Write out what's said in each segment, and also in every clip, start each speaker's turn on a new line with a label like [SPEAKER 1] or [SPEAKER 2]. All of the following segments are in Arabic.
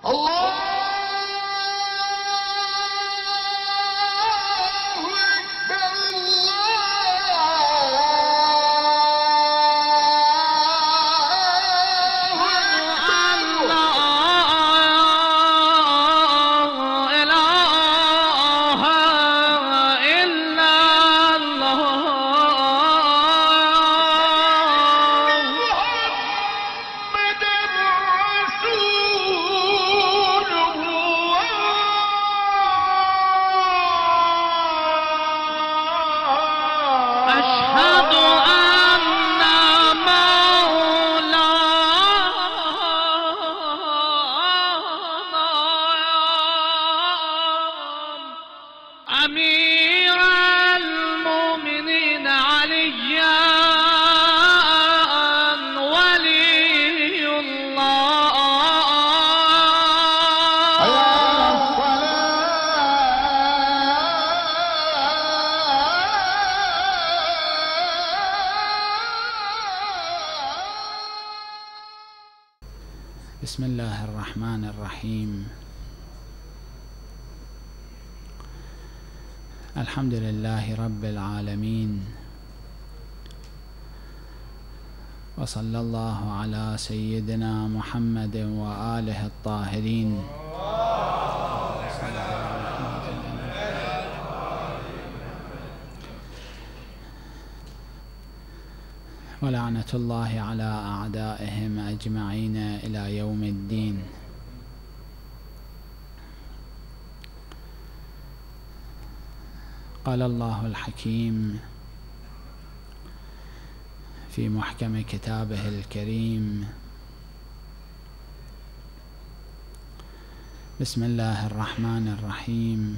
[SPEAKER 1] بسم الله الرحمن الرحيم. الحمد لله رب العالمين، وصلى الله على سيدنا محمد وآله الطاهرين. ولعنة الله على أعدائهم أجمعين إلى يوم الدين. قال الله الحكيم في محكم كتابه الكريم: بسم الله الرحمن الرحيم.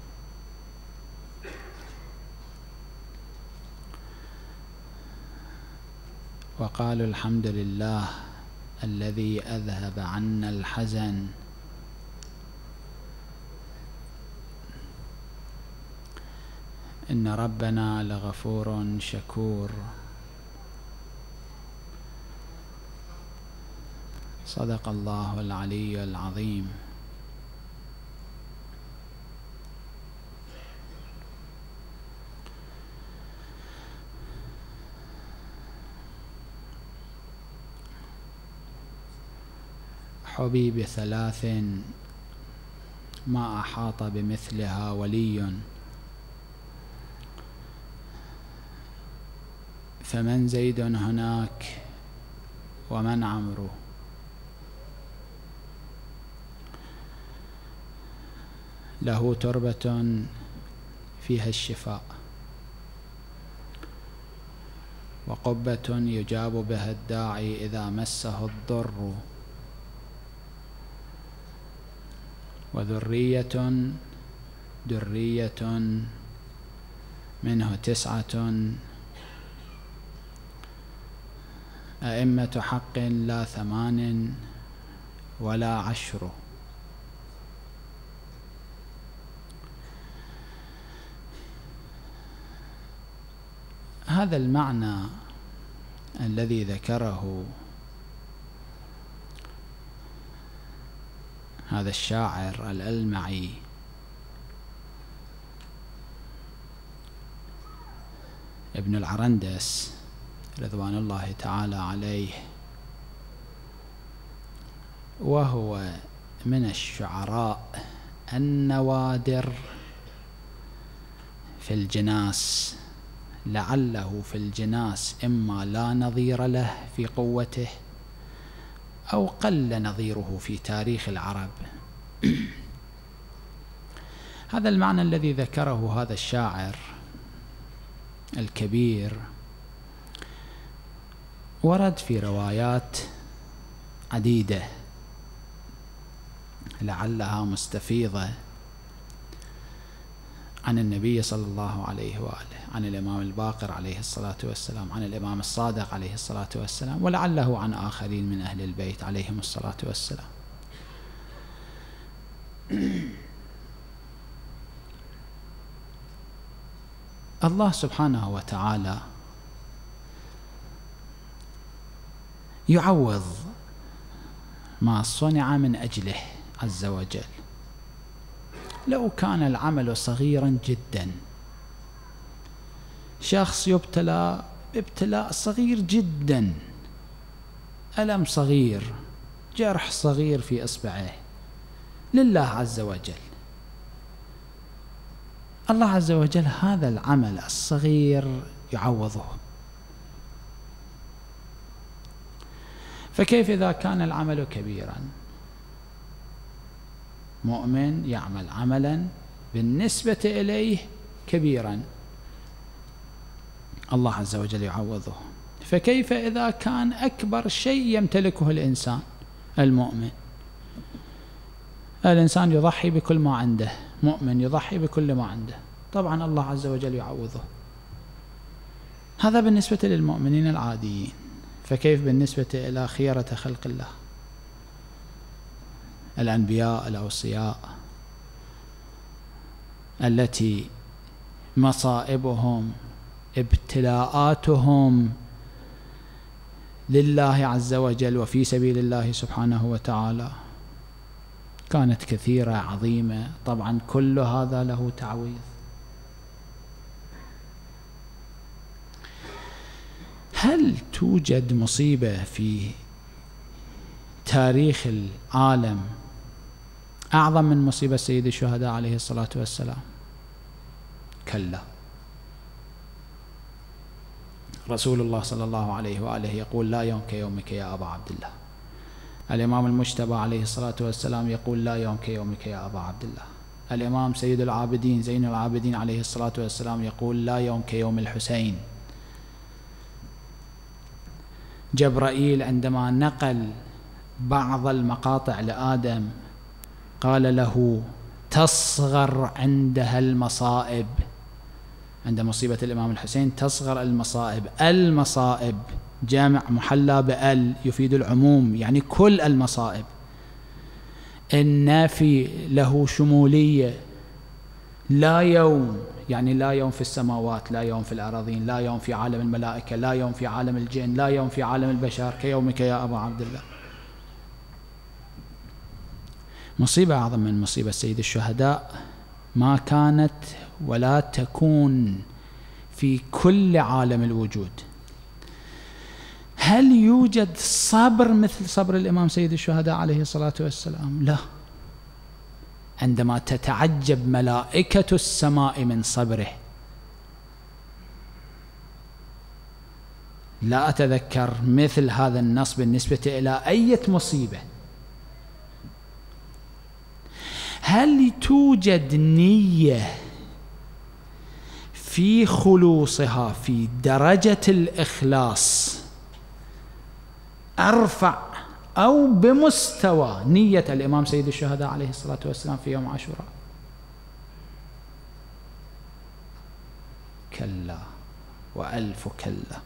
[SPEAKER 1] وقالوا الحمد لله الذي أذهب عنا الحزن إن ربنا لغفور شكور. صدق الله العلي العظيم. حبي بثلاث ما أحاط بمثلها ولي، فمن زيد هناك ومن عمرو. له تربة فيها الشفاء، وقبة يجاب بها الداعي إذا مسه الضر، وذرية درية منه 9 أئمة حق لا 8 ولا 10. هذا المعنى الذي ذكره هذا الشاعر الألمعي ابن العرندس رضوان الله تعالى عليه، وهو من الشعراء النوادر في الجناس، لعله في الجناس إما لا نظير له في قوته أو قل نظيره في تاريخ العرب. هذا المعنى الذي ذكره هذا الشاعر الكبير ورد في روايات عديدة لعلها مستفيضة عن النبي صلى الله عليه وآله، عن الإمام الباقر عليه الصلاة والسلام، عن الإمام الصادق عليه الصلاة والسلام، ولعله عن آخرين من أهل البيت عليهم الصلاة والسلام. الله سبحانه وتعالى يعوض ما صنع من أجله عز وجل. لو كان العمل صغيرا جدا، شخص يبتلى ابتلاء صغير جدا، ألم صغير، جرح صغير في إصبعه، لله عز وجل، الله عز وجل هذا العمل الصغير يعوضه. فكيف إذا كان العمل كبيرا؟ مؤمن يعمل عملا بالنسبة إليه كبيرا، الله عز وجل يعوضه. فكيف إذا كان أكبر شيء يمتلكه الإنسان المؤمن؟ الإنسان يضحي بكل ما عنده، مؤمن يضحي بكل ما عنده، طبعا الله عز وجل يعوضه. هذا بالنسبة للمؤمنين العاديين، فكيف بالنسبة إلى خيرة خلق الله، الأنبياء الأوصياء التي مصائبهم ابتلاءاتهم لله عز وجل وفي سبيل الله سبحانه وتعالى كانت كثيرة عظيمة، طبعا كل هذا له تعويض. هل توجد مصيبة في تاريخ العالم أعظم من مصيبة سيد الشهداء عليه الصلاة والسلام؟ كلا. رسول الله صلى الله عليه وآله يقول: لا يوم كيومك يا أبا عبد الله. الإمام المجتبى عليه الصلاة والسلام يقول: لا يوم كيومك يا أبا عبد الله. الإمام سيد العابدين زين العابدين عليه الصلاة والسلام يقول: لا يوم كيوم الحسين. جبرائيل عندما نقل بعض المقاطع لآدم قال له: تصغر عندها المصائب. عند مصيبة الإمام الحسين تصغر المصائب. المصائب جامع محلى بأل يفيد العموم، يعني كل المصائب. النافي له شمولية، لا يوم يعني لا يوم في السماوات، لا يوم في الأراضين، لا يوم في عالم الملائكة، لا يوم في عالم الجن، لا يوم في عالم البشر كيومك يا أبا عبد الله. مصيبة أعظم من مصيبة سيد الشهداء ما كانت ولا تكون في كل عالم الوجود. هل يوجد صبر مثل صبر الإمام سيد الشهداء عليه الصلاة والسلام؟ لا. عندما تتعجب ملائكة السماء من صبره. لا أتذكر مثل هذا النص بالنسبة إلى أي مصيبة. هل توجد نية في خلوصها في درجة الإخلاص أرفع أو بمستوى نية الإمام سيد الشهداء عليه الصلاة والسلام في يوم عاشوراء؟ كلا وألف كلا.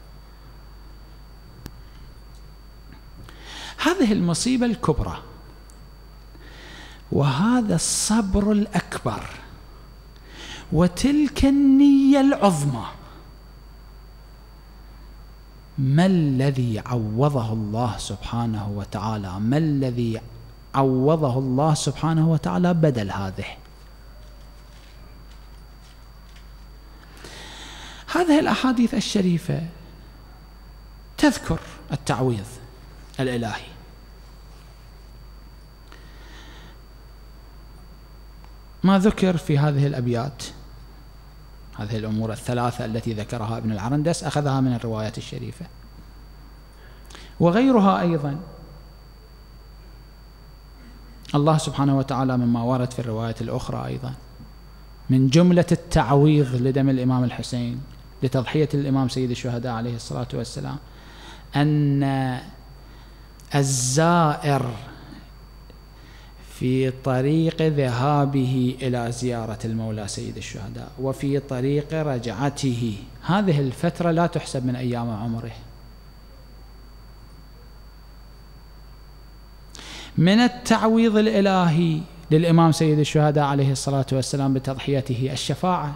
[SPEAKER 1] هذه المصيبة الكبرى وهذا الصبر الأكبر وتلك النية العظمى، ما الذي عوضه الله سبحانه وتعالى؟ ما الذي عوضه الله سبحانه وتعالى بدل هذه؟ هذه الأحاديث الشريفة تذكر التعويض الإلهي. ما ذكر في هذه الأبيات، هذه الأمور الثلاثة التي ذكرها ابن العرندس أخذها من الروايات الشريفة وغيرها أيضا. الله سبحانه وتعالى مما ورد في الروايات الأخرى أيضا من جملة التعويض لدم الإمام الحسين لتضحية الإمام سيد الشهداء عليه الصلاة والسلام أن الزائر في طريق ذهابه إلى زيارة المولى سيد الشهداء وفي طريق رجعته، هذه الفترة لا تحسب من أيام عمره. من التعويض الإلهي للإمام سيد الشهداء عليه الصلاة والسلام بتضحيته الشفاعة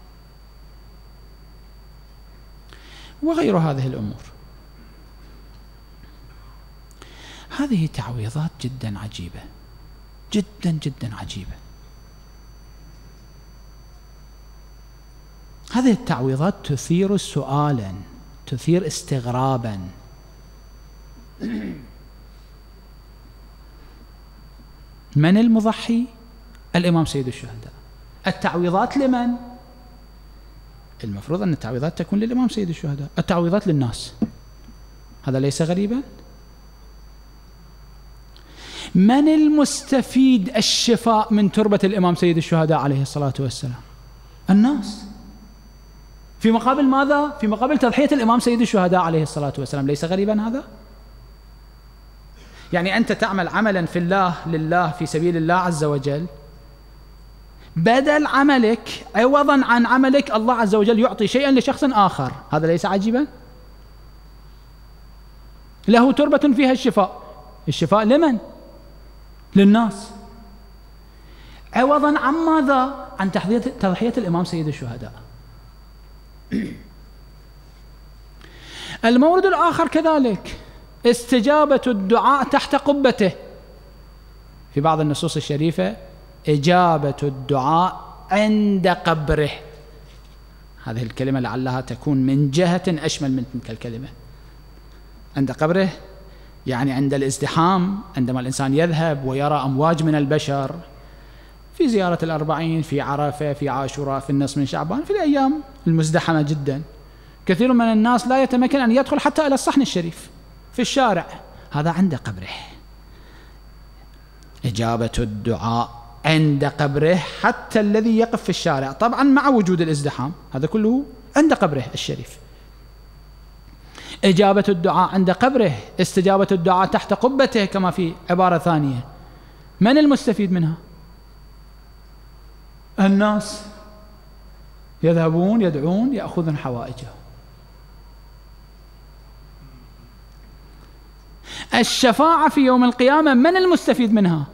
[SPEAKER 1] وغير هذه الأمور. هذه تعويضات جدا عجيبة جدا جدا عجيبة. هذه التعويضات تثير سؤالا، تثير استغرابا. من المضحي؟ الإمام سيد الشهداء. التعويضات لمن؟ المفروض أن التعويضات تكون للإمام سيد الشهداء، التعويضات للناس. هذا ليس غريبا. من المستفيد الشفاء من تربة الإمام سيد الشهداء عليه الصلاة والسلام؟ الناس. في مقابل ماذا؟ في مقابل تضحية الإمام سيد الشهداء عليه الصلاة والسلام. ليس غريبا هذا؟ يعني أنت تعمل عملا في الله لله في سبيل الله عز وجل، بدل عملك عوضا عن عملك الله عز وجل يعطي شيئا لشخص آخر. هذا ليس عجيبا؟ له تربة فيها الشفاء. الشفاء لمن؟ للناس. عوضا عن ماذا؟ عن تضحية الإمام سيد الشهداء. المورد الآخر كذلك استجابة الدعاء تحت قبته. في بعض النصوص الشريفة إجابة الدعاء عند قبره. هذه الكلمة لعلها تكون من جهة أشمل من تلك الكلمة. عند قبره يعني عند الازدحام، عندما الإنسان يذهب ويرى أمواج من البشر في زيارة الأربعين، في عرفة، في عاشوراء، في النصف من شعبان، في الأيام المزدحمة جدا، كثير من الناس لا يتمكن أن يدخل حتى إلى الصحن الشريف في الشارع. هذا عند قبره. إجابة الدعاء عند قبره، حتى الذي يقف في الشارع، طبعا مع وجود الازدحام، هذا كله عند قبره الشريف. إجابة الدعاء عند قبره، استجابة الدعاء تحت قبته كما في عبارة ثانية. من المستفيد منها؟ الناس يذهبون يدعون يأخذون حوائجهم. الشفاعة في يوم القيامة من المستفيد منها؟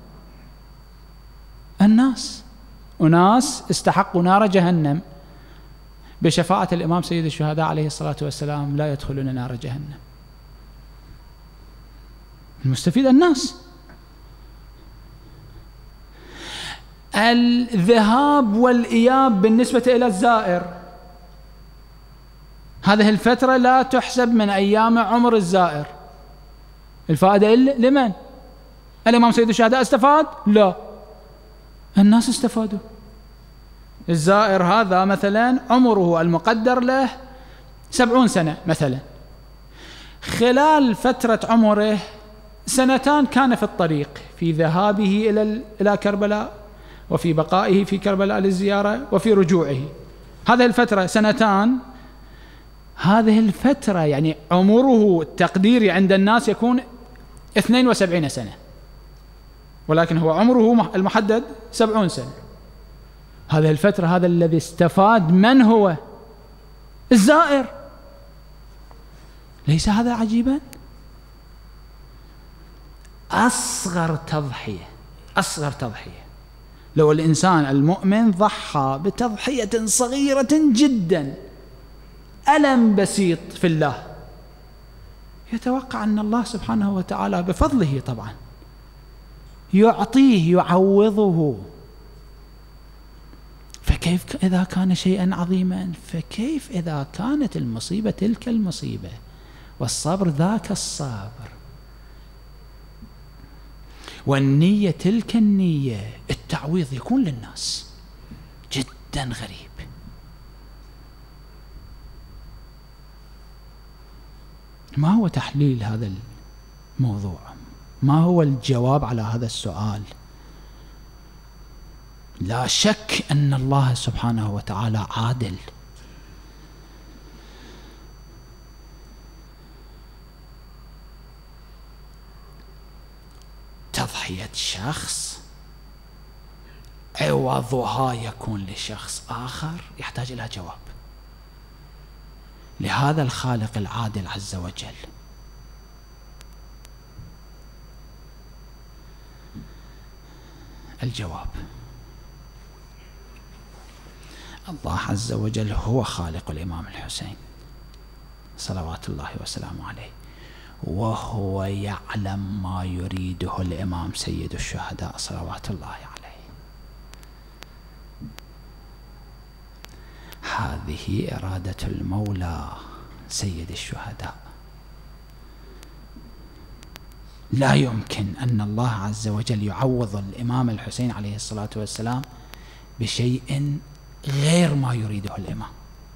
[SPEAKER 1] الناس. أناس استحقوا نار جهنم بشفاعة الإمام سيد الشهداء عليه الصلاة والسلام لا يدخلون نار جهنم. المستفيد الناس. الذهاب والإياب بالنسبة إلى الزائر، هذه الفترة لا تحسب من أيام عمر الزائر. الفائدة لمن؟ الإمام سيد الشهداء استفاد؟ لا، الناس استفادوا. الزائر هذا مثلا عمره المقدر له 70 سنة مثلا، خلال فترة عمره 2 كان في الطريق، في ذهابه إلى كربلاء، وفي بقائه في كربلاء للزيارة، وفي رجوعه. هذه الفترة 2، هذه الفترة يعني عمره التقديري عند الناس يكون 72 سنة، ولكن هو عمره المحدد 70 سنة. هذه الفترة هذا الذي استفاد من هو؟ الزائر. ليس هذا عجيبا؟ أصغر تضحية لو الإنسان المؤمن ضحى بتضحية صغيرة جدا، ألم بسيط في الله، يتوقع أن الله سبحانه وتعالى بفضله طبعا يعطيه يعوضه. فكيف إذا كان شيئا عظيما؟ فكيف إذا كانت المصيبة تلك المصيبة والصبر ذاك الصبر والنية تلك النية؟ التعويض يكون للناس. جدا غريب. ما هو تحليل هذا الموضوع؟ ما هو الجواب على هذا السؤال؟ لا شك أن الله سبحانه وتعالى عادل. تضحية شخص عوضها يكون لشخص آخر يحتاج إلى جواب. لهذا الخالق العادل عز وجل الجواب. الله عز وجل هو خالق الإمام الحسين صلوات الله وسلامه عليه، وهو يعلم ما يريده الإمام سيد الشهداء صلوات الله عليه. هذه إرادة المولى سيد الشهداء. لا يمكن أن الله عز وجل يعوض الإمام الحسين عليه الصلاة والسلام بشيء غير ما يريده الإمام.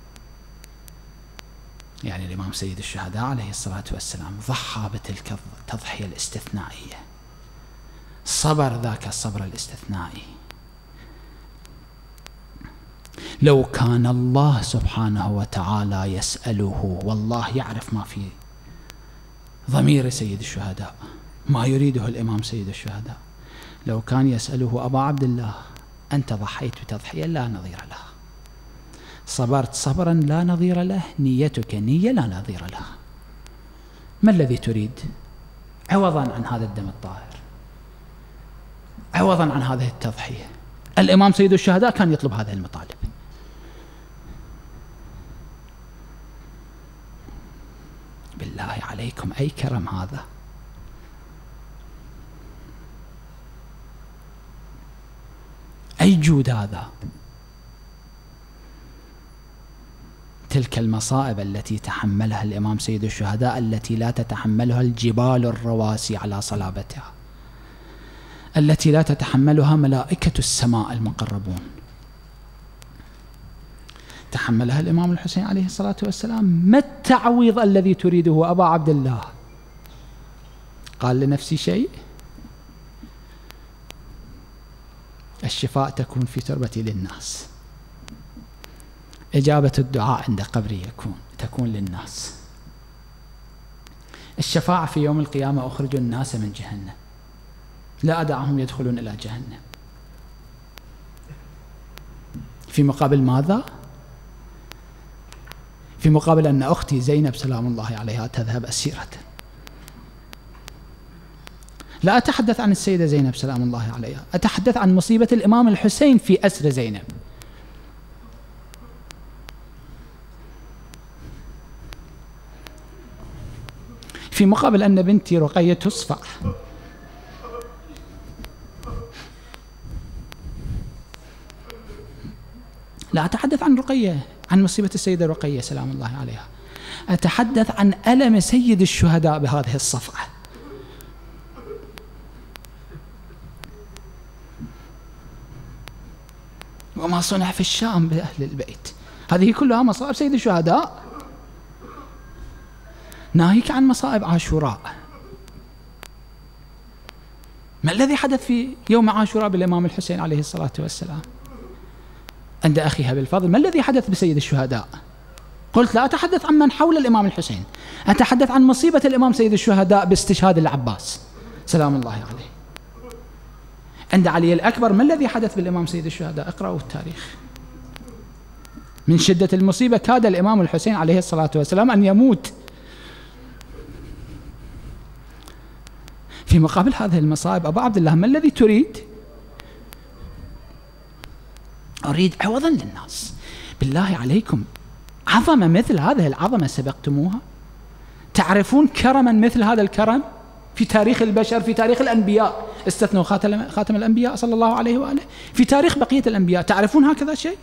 [SPEAKER 1] يعني الإمام سيد الشهداء عليه الصلاة والسلام ضحى بتلك التضحية الاستثنائية، صبر ذاك الصبر الاستثنائي. لو كان الله سبحانه وتعالى يسأله، والله يعرف ما في ضمير سيد الشهداء، ما يريده الإمام سيد الشهداء، لو كان يسأله: أبا عبد الله أنت ضحيت بتضحية لا نظير لها، صبرت صبرا لا نظير له، نيتك نية لا نظير لها، ما الذي تريد عوضا عن هذا الدم الطاهر، عوضا عن هذه التضحية؟ الإمام سيد الشهداء كان يطلب هذه المطالب. بالله عليكم أي كرم هذا! أي جود هذا! تلك المصائب التي تحملها الإمام سيد الشهداء التي لا تتحملها الجبال الرواسي على صلابتها، التي لا تتحملها ملائكة السماء المقربون، تحملها الإمام الحسين عليه الصلاة والسلام. ما التعويض الذي تريده أبا عبد الله؟ قال لنفسي شيء؟ الشفاء تكون في تربتي للناس، إجابة الدعاء عند قبري تكون للناس، الشفاعة في يوم القيامة أخرج الناس من جهنم، لا أدعهم يدخلون إلى جهنم. في مقابل ماذا؟ في مقابل أن أختي زينب سلام الله عليها تذهب أسيرة. لا أتحدث عن السيدة زينب سلام الله عليها، أتحدث عن مصيبة الإمام الحسين في أسر زينب. في مقابل أن بنتي رقية تصفع. لا أتحدث عن رقية، عن مصيبة السيدة رقية سلام الله عليها، أتحدث عن ألم سيد الشهداء بهذه الصفعة. وما صنع في الشام بأهل البيت، هذه كلها مصائب سيد الشهداء، ناهيك عن مصائب عاشوراء. ما الذي حدث في يوم عاشوراء بالإمام الحسين عليه الصلاة والسلام عند أخيها بالفضل؟ ما الذي حدث بسيد الشهداء؟ قلت لا أتحدث عن من حول الإمام الحسين، أتحدث عن مصيبة الإمام سيد الشهداء باستشهاد العباس سلام الله عليه. عند علي الأكبر ما الذي حدث بالإمام سيد الشهداء؟ اقرأوا التاريخ. من شدة المصيبة كاد الإمام الحسين عليه الصلاة والسلام أن يموت. في مقابل هذه المصائب أبا عبد الله ما الذي تريد؟ أريد عوضا للناس. بالله عليكم عظمة مثل هذه العظمة سبقتموها؟ تعرفون كرما مثل هذا الكرم في تاريخ البشر، في تاريخ الأنبياء، استثنوا خاتم الأنبياء صلى الله عليه وآله، في تاريخ بقية الأنبياء تعرفون هكذا شيء؟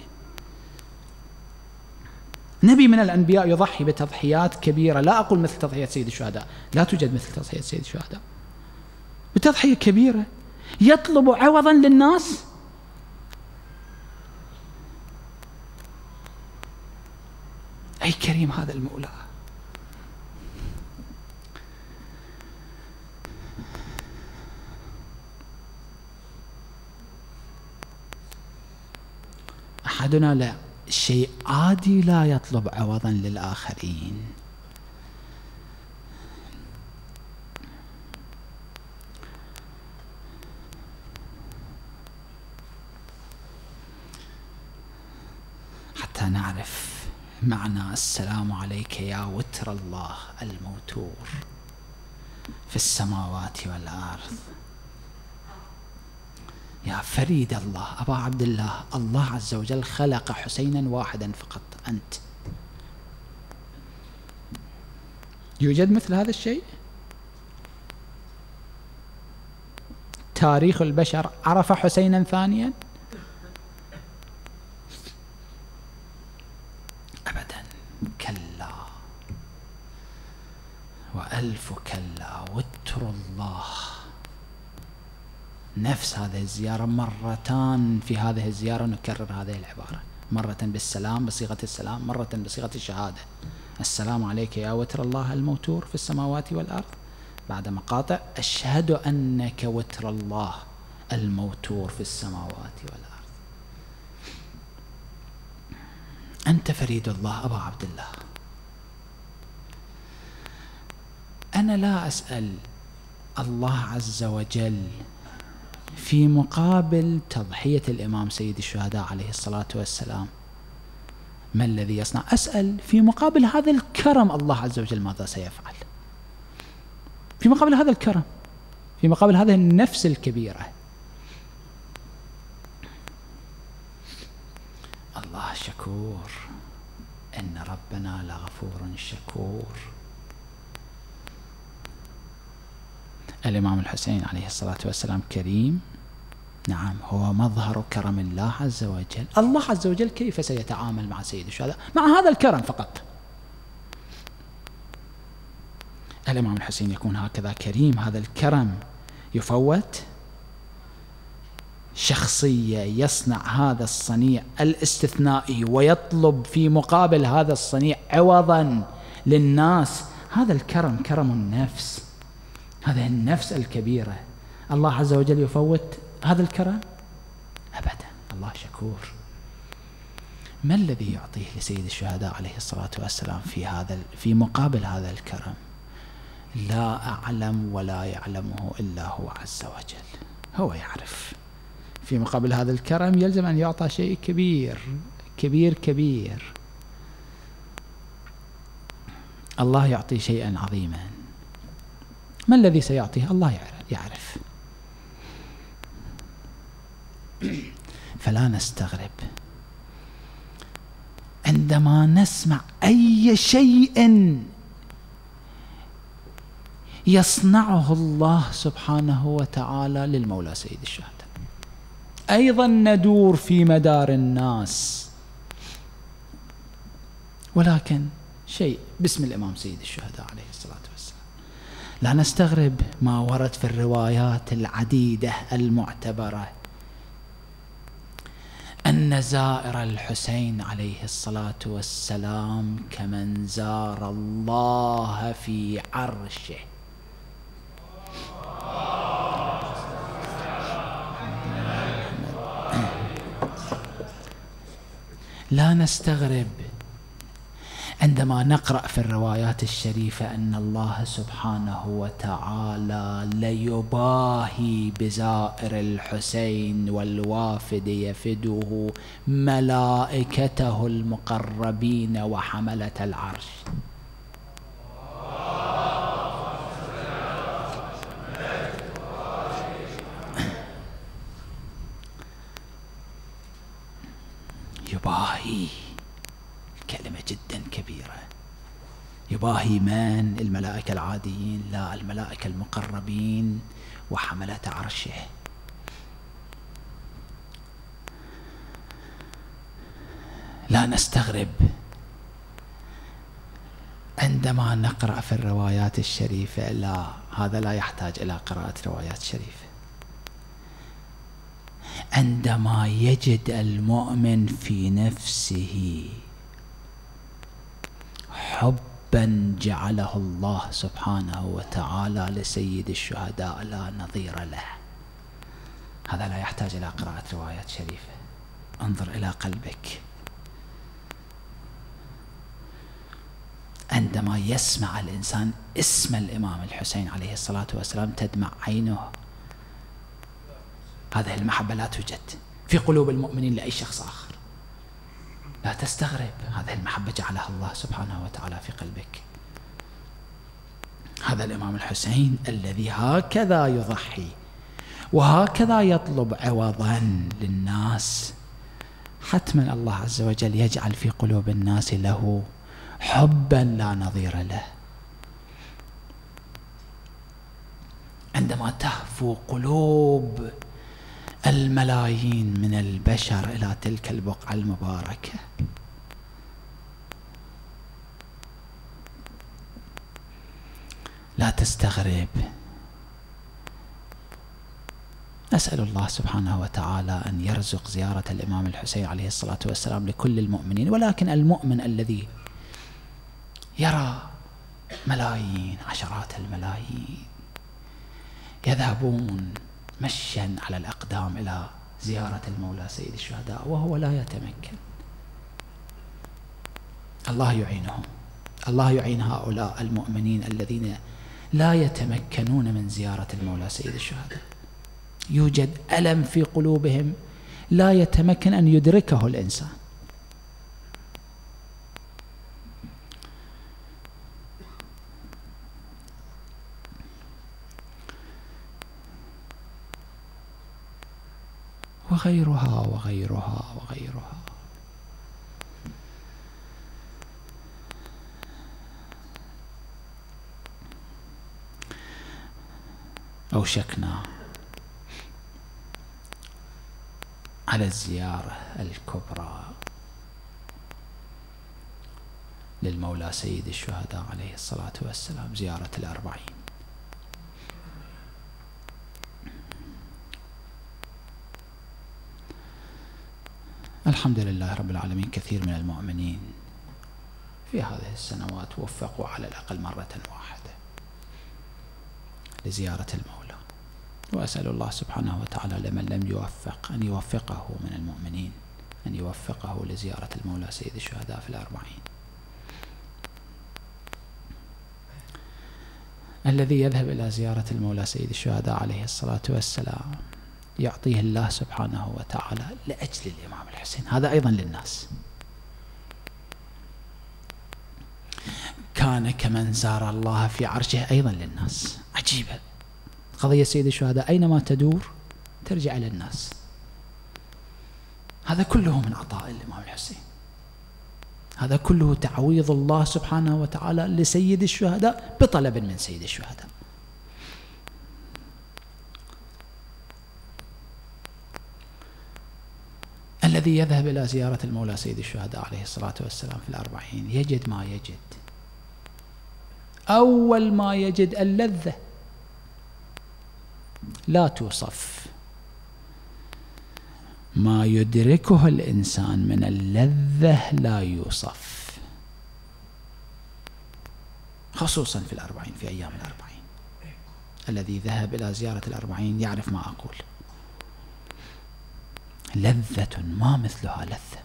[SPEAKER 1] نبي من الأنبياء يضحي بتضحيات كبيرة، لا أقول مثل تضحية سيد الشهداء، لا توجد مثل تضحية سيد الشهداء، بتضحية كبيرة يطلب عوضا للناس. أي كريم هذا المولى! أحدنا لا شيء عادي لا يطلب عوضا للآخرين. حتى نعرف معنى السلام عليك يا وتر الله الموتور في السماوات والأرض، يا فريد الله أبا عبد الله. الله عز وجل خلق حسينا واحدا فقط، أنت. يوجد مثل هذا الشيء؟ تاريخ البشر عرف حسينا ثانيا؟ أبدا، كلا وألف كلا. وتر الله نفس هذه الزيارة مرتان، في هذه الزيارة نكرر هذه العبارة، مرة بالسلام بصيغة السلام، مرة بصيغة الشهادة. السلام عليك يا وتر الله الموتور في السماوات والأرض، بعد مقاطع أشهد أنك وتر الله الموتور في السماوات والأرض. أنت فريد الله أبا عبد الله. أنا لا أسأل الله عز وجل في مقابل تضحية الإمام سيد الشهداء عليه الصلاة والسلام ما الذي يصنع، أسأل في مقابل هذا الكرم الله عز وجل ماذا سيفعل، في مقابل هذا الكرم، في مقابل هذه النفس الكبيرة. الله شكور، إن ربنا لغفور شكور. الإمام الحسين عليه الصلاة والسلام كريم، نعم، هو مظهر كرم الله عز وجل. الله عز وجل كيف سيتعامل مع سيد الشهداء؟ مع هذا الكرم فقط. الإمام الحسين يكون هكذا كريم، هذا الكرم يفوت. شخصية يصنع هذا الصنيع الاستثنائي ويطلب في مقابل هذا الصنيع عوضا للناس، هذا الكرم كرم النفس، هذه النفس الكبيرة. الله عز وجل يفوت هذا الكرم؟ أبدا، الله شكور. ما الذي يعطيه لسيد الشهداء عليه الصلاة والسلام في مقابل هذا الكرم؟ لا أعلم ولا يعلمه إلا هو عز وجل، هو يعرف. في مقابل هذا الكرم يلزم أن يعطى شيء كبير كبير كبير. الله يعطي شيئا عظيما، ما الذي سيعطيه؟ الله يعرف. فلا نستغرب عندما نسمع أي شيء يصنعه الله سبحانه وتعالى للمولى سيد الشهداء. أيضا ندور في مدار الناس، ولكن شيء باسم الإمام سيد الشهداء عليه الصلاة والسلام. لا نستغرب ما ورد في الروايات العديدة المعتبرة أن زائر الحسين عليه الصلاة والسلام كمن زار الله في عرشه. لا نستغرب عندما نقرأ في الروايات الشريفة أن الله سبحانه وتعالى ليباهي بزائر الحسين والوافد يفده ملائكته المقربين وحملة العرش. يباهي، كلمة جدا كبيرة. يباهي من؟ الملائكة العاديين؟ لا، الملائكة المقربين وحملة عرشه. لا نستغرب عندما نقرأ في الروايات الشريفة، لا، هذا لا يحتاج إلى قراءة روايات شريفة، عندما يجد المؤمن في نفسه حبا جعله الله سبحانه وتعالى لسيد الشهداء لا نظير له، هذا لا يحتاج إلى قراءة روايات شريفة. انظر إلى قلبك عندما يسمع الإنسان اسم الإمام الحسين عليه الصلاة والسلام تدمع عينه. هذه المحبة لا توجد في قلوب المؤمنين لأي شخص آخر. لا تستغرب، هذه المحبة جعلها الله سبحانه وتعالى في قلبك. هذا الإمام الحسين الذي هكذا يضحي وهكذا يطلب عوضا للناس، حتما الله عز وجل يجعل في قلوب الناس له حبا لا نظير له. عندما تهفو قلوب الملايين من البشر إلى تلك البقعة المباركة، لا تستغرب. أسأل الله سبحانه وتعالى أن يرزق زيارة الإمام الحسين عليه الصلاة والسلام لكل المؤمنين، ولكن المؤمن الذي يرى ملايين، عشرات الملايين يذهبون مشيا على الأقدام إلى زيارة المولى سيد الشهداء وهو لا يتمكن، الله يعينهم، الله يعين هؤلاء المؤمنين الذين لا يتمكنون من زيارة المولى سيد الشهداء. يوجد ألم في قلوبهم لا يتمكن أن يدركه الإنسان. وغيرها وغيرها وغيرها. أوشكنا على الزيارة الكبرى للمولى سيد الشهداء عليه الصلاة والسلام، زيارة الأربعين. الحمد لله رب العالمين، كثير من المؤمنين في هذه السنوات وفقوا على الأقل مرة واحدة لزيارة المولى، وأسأل الله سبحانه وتعالى لمن لم يوفق أن يوفقه من المؤمنين، أن يوفقه لزيارة المولى سيد الشهداء في الأربعين. الذي يذهب إلى زيارة المولى سيد الشهداء عليه الصلاة والسلام يعطيه الله سبحانه وتعالى لأجل الإمام الحسين، هذا أيضا للناس. كان كمن زار الله في عرشه أيضا للناس. عجيبة قضية سيد الشهداء، أينما تدور ترجع إلى الناس. هذا كله من عطاء الإمام الحسين، هذا كله تعويض الله سبحانه وتعالى لسيد الشهداء بطلب من سيد الشهداء. الذي يذهب إلى زيارة المولى سيد الشهداء عليه الصلاة والسلام في الأربعين يجد ما يجد. أول ما يجد اللذة لا توصف، ما يدركه الإنسان من اللذة لا يوصف، خصوصا في الأربعين، في أيام الأربعين. الذي ذهب إلى زيارة الأربعين يعرف ما أقول. لذة ما مثلها لذة.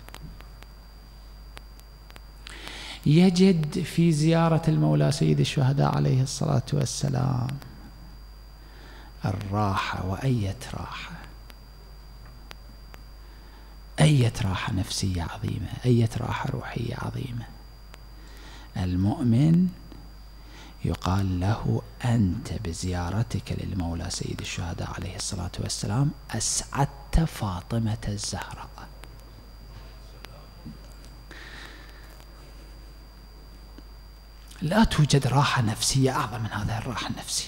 [SPEAKER 1] يجد في زيارة المولى سيد الشهداء عليه الصلاة والسلام الراحة، وأية راحة، أية راحة نفسية عظيمة، أية راحة روحية عظيمة. المؤمن يقال له أنت بزيارتك للمولى سيد الشهداء عليه الصلاة والسلام أسعدت فاطمة الزهراء. لا توجد راحة نفسية أعظم من هذه الراحة النفسية.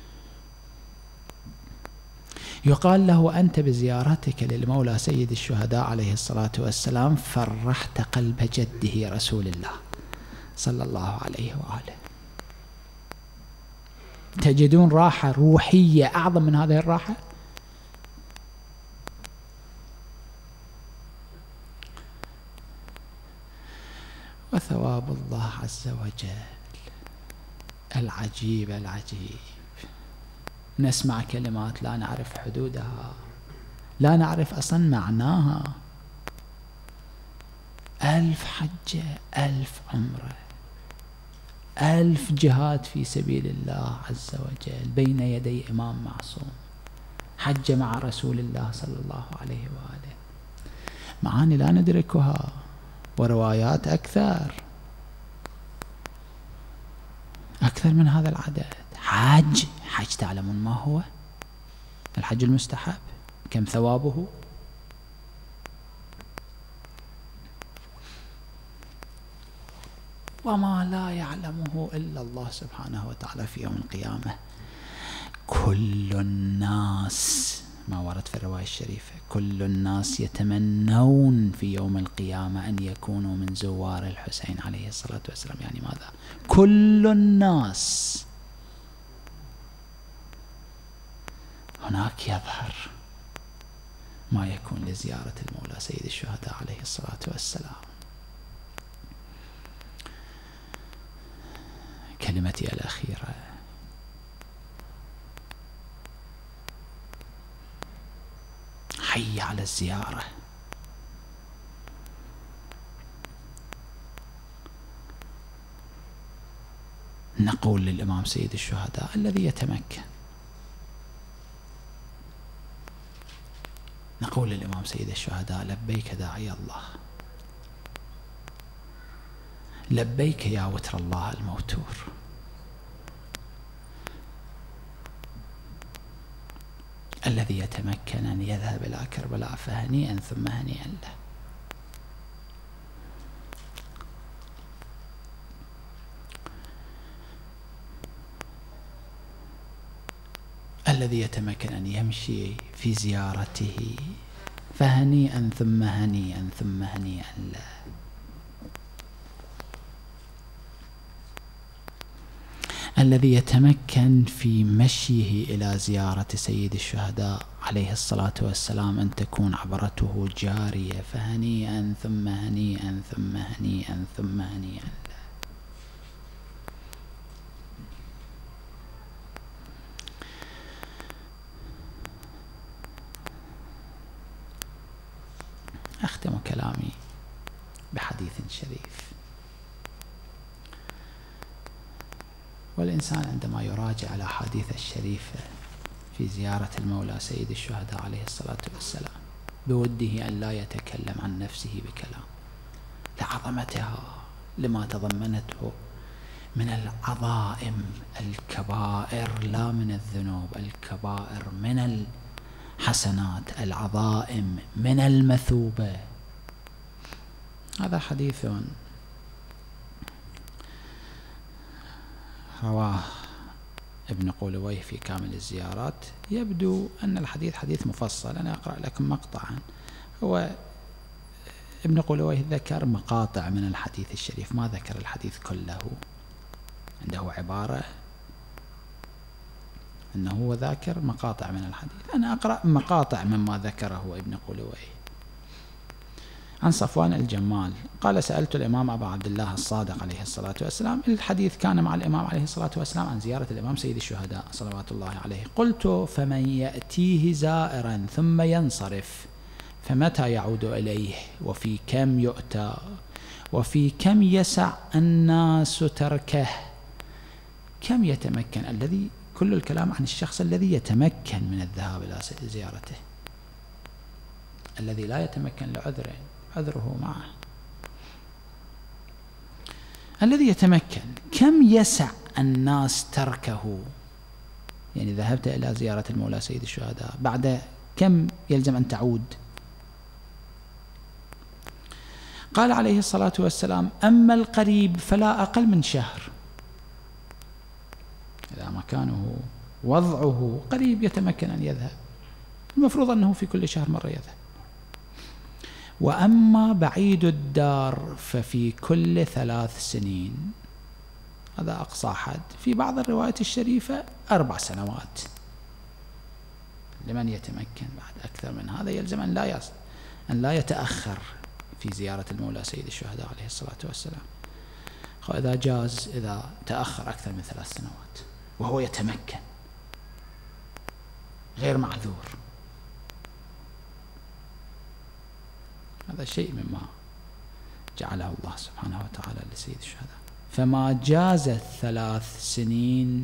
[SPEAKER 1] يقال له أنت بزيارتك للمولى سيد الشهداء عليه الصلاة والسلام فرحت قلب جده رسول الله صلى الله عليه وآله. تجدون راحة روحية أعظم من هذه الراحة؟ وثواب الله عز وجل العجيب العجيب. نسمع كلمات لا نعرف حدودها، لا نعرف أصلا معناها. 1000 حجة، 1000 عمرة، 1000 جهاد في سبيل الله عز وجل بين يدي إمام معصوم، حج مع رسول الله صلى الله عليه وآله. معاني لا ندركها، وروايات أكثر من هذا العدد. حج تعلمون ما هو؟ الحج المستحب كم ثوابه؟ وما لا يعلمه إلا الله سبحانه وتعالى في يوم القيامة. كل الناس، ما ورد في الرواية الشريفة، كل الناس يتمنون في يوم القيامة أن يكونوا من زوار الحسين عليه الصلاة والسلام. يعني ماذا؟ كل الناس. هناك يظهر ما يكون لزيارة المولى سيد الشهداء عليه الصلاة والسلام. كلمتي الأخيرة: حي على الزيارة. نقول للإمام سيد الشهداء الذي يتمكن، نقول للإمام سيد الشهداء: لبيك داعي الله، لبيك يا وتر الله الموتور. الذي يتمكن أن يذهب إلى كربلاء فهنيئا ثم هنيئا له. الذي يتمكن أن يمشي في زيارته فهنيئا ثم هنيئا ثم هنيئا له. الذي يتمكن في مشيه إلى زيارة سيد الشهداء عليه الصلاة والسلام أن تكون عبرته جارية فهنيئا ثم هنيئا ثم هنيئا ثم هنيئا له. أختم كلامي بحديث شريف. والإنسان عندما يراجع الأحاديث الشريفة في زيارة المولى سيد الشهداء عليه الصلاة والسلام بوده أن لا يتكلم عن نفسه بكلام، لعظمتها، لما تضمنته من العظائم الكبائر، لا من الذنوب، الكبائر من الحسنات، العظائم من المثوبة. هذا حديث رواه ابن قولويه في كامل الزيارات. يبدو أن الحديث حديث مفصل، أنا أقرأ لكم مقطعا. هو ابن قولويه ذكر مقاطع من الحديث الشريف، ما ذكر الحديث كله. عنده عبارة أنه هو ذاكر مقاطع من الحديث، أنا أقرأ مقاطع مما ذكره ابن قولويه. عن صفوان الجمال قال: سألت الإمام أبا عبد الله الصادق عليه الصلاة والسلام، الحديث كان مع الإمام عليه الصلاة والسلام عن زيارة الإمام سيد الشهداء صلوات الله عليه. قلت: فمن يأتيه زائرا ثم ينصرف فمتى يعود إليه؟ وفي كم يؤتى؟ وفي كم يسع الناس تركه؟ كم يتمكن الذي، كل الكلام عن الشخص الذي يتمكن من الذهاب إلى زيارته. الذي لا يتمكن لعذره عذره معه. الذي يتمكن كم يسع الناس تركه؟ يعني ذهبت إلى زيارة المولى سيد الشهداء، بعد كم يلزم أن تعود؟ قال عليه الصلاة والسلام: أما القريب فلا أقل من شهر. إذا مكانه وضعه قريب يتمكن أن يذهب، المفروض أنه في كل شهر مرة يذهب. وأما بعيد الدار ففي كل 3 سنين، هذا أقصى حد. في بعض الروايات الشريفة 4 سنوات. لمن يتمكن بعد أكثر من هذا يلزم أن لا يتأخر في زيارة المولى سيد الشهداء عليه الصلاة والسلام. وإذا جاز إذا تأخر أكثر من 3 سنوات وهو يتمكن غير معذور، هذا شيء مما جعله الله سبحانه وتعالى لسيد الشهداء. فما جازت 3 سنين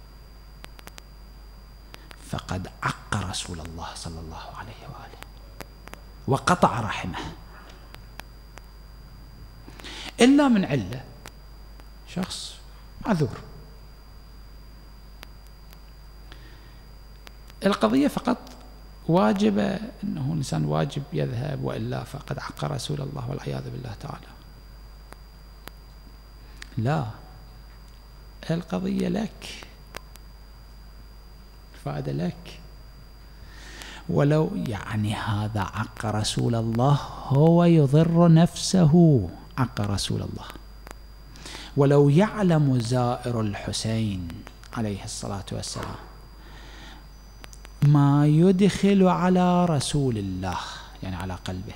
[SPEAKER 1] فقد عق رسول الله صلى الله عليه وآله وقطع رحمه، إلا من علة، شخص معذور. القضية فقط واجبة، أنه الإنسان واجب يذهب، وإلا فقد عق رسول الله والعياذ بالله تعالى. لا، القضية لك، فائدة لك. ولو يعني هذا عق رسول الله، هو يضر نفسه، عق رسول الله. ولو يعلم زائر الحسين عليه الصلاة والسلام ما يدخل على رسول الله، يعني على قلبه،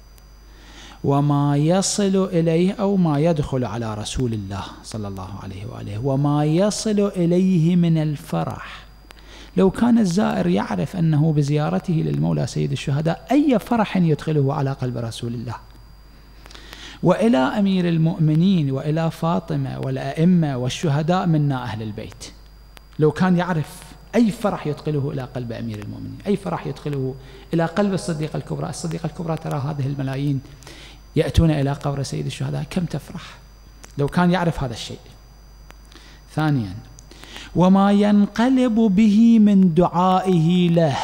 [SPEAKER 1] وما يصل إليه أو ما يدخل على رسول الله صلى الله عليه وآله، وما يصل إليه من الفرح، لو كان الزائر يعرف أنه بزيارته للمولى سيد الشهداء أي فرح يدخله على قلب رسول الله، وإلى أمير المؤمنين وإلى فاطمة والأئمة والشهداء منا أهل البيت، لو كان يعرف أي فرح يدخله إلى قلب أمير المؤمنين، أي فرح يدخله إلى قلب الصديقة الكبرى. الصديقة الكبرى ترى هذه الملايين يأتون إلى قبر سيد الشهداء، كم تفرح لو كان يعرف هذا الشيء. ثانيا، وما ينقلب به من دعائه له،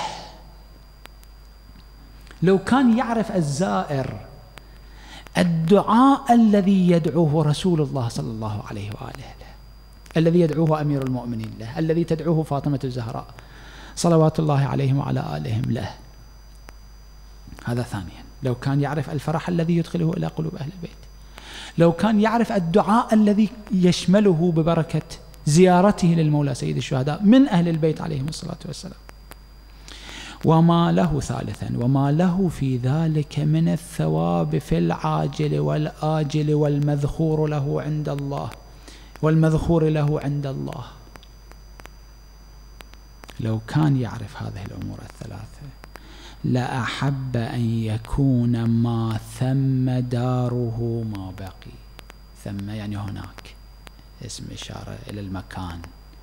[SPEAKER 1] لو كان يعرف الزائر الدعاء الذي يدعوه رسول الله صلى الله عليه وآله له، الذي يدعوه أمير المؤمنين له، الذي تدعوه فاطمة الزهراء صلوات الله عليهم وعلى آلهم له. هذا ثانيا، لو كان يعرف الفرح الذي يدخله إلى قلوب أهل البيت، لو كان يعرف الدعاء الذي يشمله ببركة زيارته للمولى سيد الشهداء من أهل البيت عليهم الصلاة والسلام. وما له ثالثا، وما له في ذلك من الثواب في العاجل والآجل والمذخور له عند الله، والمذخور له عند الله. لو كان يعرف هذه الأمور الثلاثة لأحب أن يكون ما ثم داره ما بقي. ثم يعني هناك، اسم إشارة إلى المكان.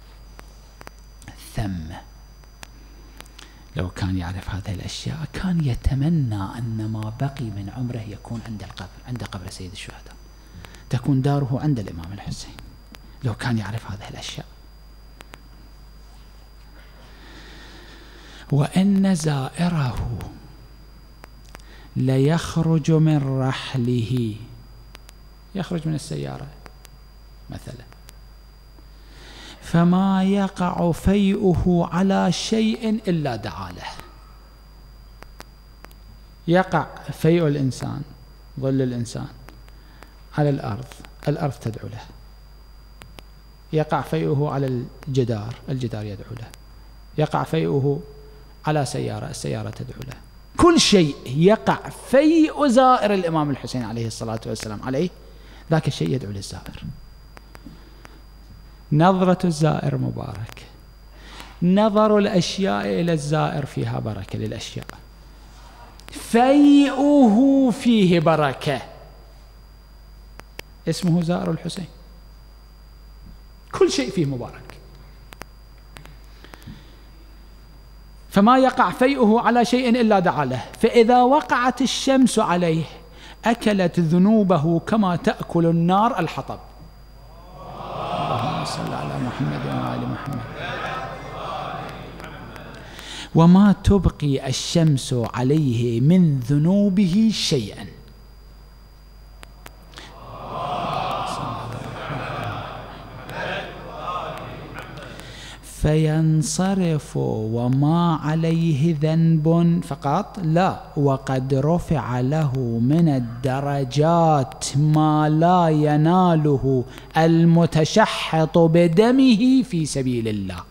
[SPEAKER 1] ثم لو كان يعرف هذه الأشياء كان يتمنى أن ما بقي من عمره يكون عند القبر، عند قبر سيد الشهداء، تكون داره عند الإمام الحسين، لو كان يعرف هذه الأشياء. وإن زائره ليخرج من رحله، يخرج من السيارة مثلا، فما يقع فيئه على شيء إلا دعا له. يقع فيء الإنسان، ظل الإنسان على الأرض، الأرض تدعو له. يقع فيئه على الجدار، الجدار يدعو له. يقع فيئه على سيارة، السيارة تدعو له. كل شيء يقع فيء زائر الإمام الحسين عليه الصلاة والسلام عليه، ذاك الشيء يدعو للزائر. نظرة الزائر مبارك، نظر الأشياء إلى الزائر فيها بركة للأشياء، فيئه فيه بركة، اسمه زائر الحسين، كل شيء فيه مبارك. فما يقع فيئه على شيء إلا دعا له، فإذا وقعت الشمس عليه أكلت ذنوبه كما تأكل النار الحطب. اللهم صل على محمد وآل محمد. وما تبقي الشمس عليه من ذنوبه شيئا. فينصرف وما عليه ذنب فقط، لا، وقد رفع له من الدرجات ما لا يناله المتشحط بدمه في سبيل الله.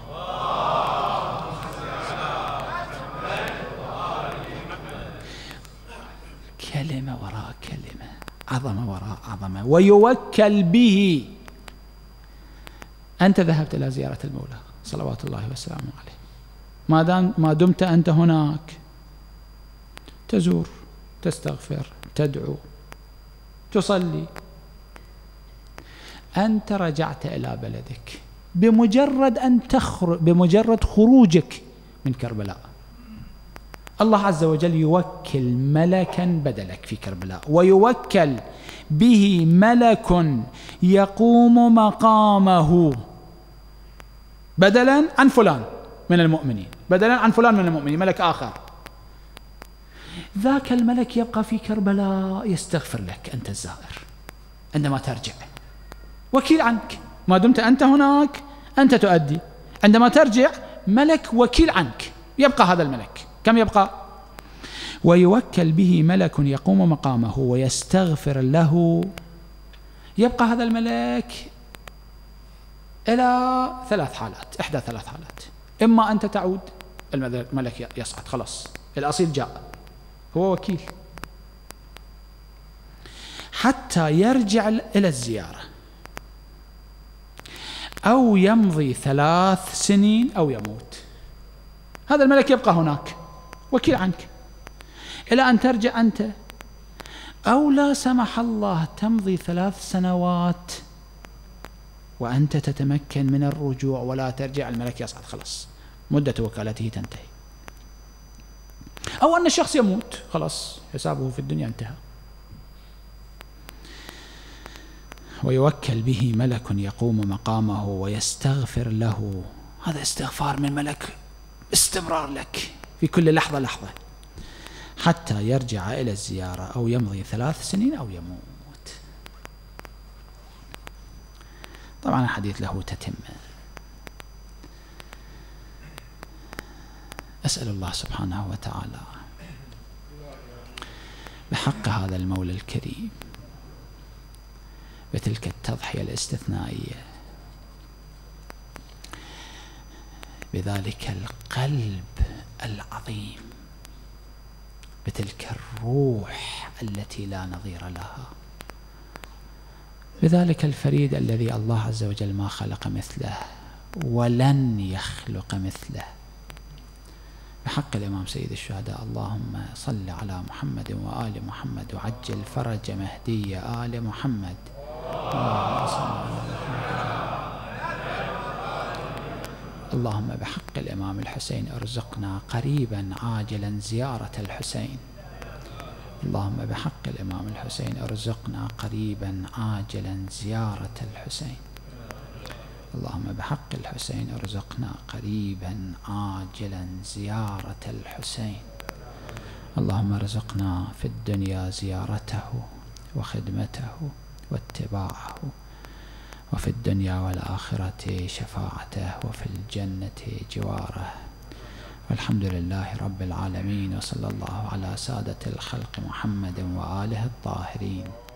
[SPEAKER 1] كلمة وراء كلمة، عظمة وراء عظمة. ويوكل به. أنت ذهبت إلى زيارة المولى صلوات الله وسلامه عليه، ما دمت أنت هناك تزور، تستغفر، تدعو، تصلي. أنت رجعت إلى بلدك بمجرد أن تخرج، بمجرد خروجك من كربلاء، الله عز وجل يوكل ملكا بدلك في كربلاء، ويوكل به ملك يقوم مقامه بدلا عن فلان من المؤمنين، بدلا عن فلان من المؤمنين، ملك آخر. ذاك الملك يبقى في كربلاء يستغفر لك أنت الزائر عندما ترجع، وكيل عنك. ما دمت أنت هناك أنت تؤدي، عندما ترجع ملك وكيل عنك، يبقى هذا الملك. كم يبقى؟ ويوكل به ملك يقوم مقامه ويستغفر له. يبقى هذا الملك إلى 3 حالات، إحدى 3 حالات: إما أنت تعود، الملك يصعد خلاص، الأصيل جاء، هو وكيل حتى يرجع إلى الزيارة، أو يمضي 3 سنين أو يموت. هذا الملك يبقى هناك وكيل عنك إلى أن ترجع أنت، أو لا سمح الله تمضي 3 سنوات وأنت تتمكن من الرجوع ولا ترجع، الملك يصعد خلاص، مدة وكالته تنتهي. أو أن الشخص يموت خلاص، حسابه في الدنيا انتهى. ويوكل به ملك يقوم مقامه ويستغفر له. هذا استغفار من ملك استمرار لك في كل لحظة لحظة، حتى يرجع إلى الزيارة أو يمضي 3 سنين أو يموت. طبعا الحديث له تتمة. أسأل الله سبحانه وتعالى بحق هذا المولى الكريم بتلك التضحية الاستثنائية، بذلك القلب العظيم، بتلك الروح التي لا نظير لها، بذلك الفريد الذي الله عز وجل ما خلق مثله ولن يخلق مثله، بحق الإمام سيد الشهداء. اللهم صل على محمد وآل محمد وعجل فرج مهدي آل محمد. اللهم بحق الإمام الحسين ارزقنا قريبا عاجلا زيارة الحسين. اللهم بحق الإمام الحسين ارزقنا قريبا عاجلا زيارة الحسين. اللهم بحق الحسين ارزقنا قريبا عاجلا زيارة الحسين. اللهم ارزقنا في الدنيا زيارته وخدمته واتباعه، وفي الدنيا والآخرة شفاعته، وفي الجنة جواره. والحمد لله رب العالمين، وصلى الله على سادة الخلق محمد وآله الطاهرين.